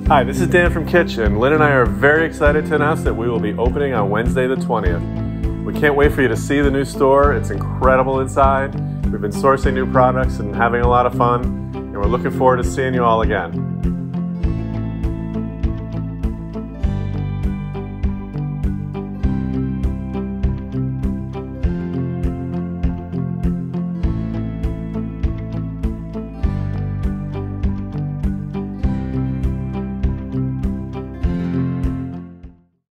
Hi, this is Dan from Kitch, and Lynn and I are very excited to announce that we will be opening on Wednesday the 20th. We can't wait for you to see the new store. It's incredible inside. We've been sourcing new products and having a lot of fun, and we're looking forward to seeing you all again.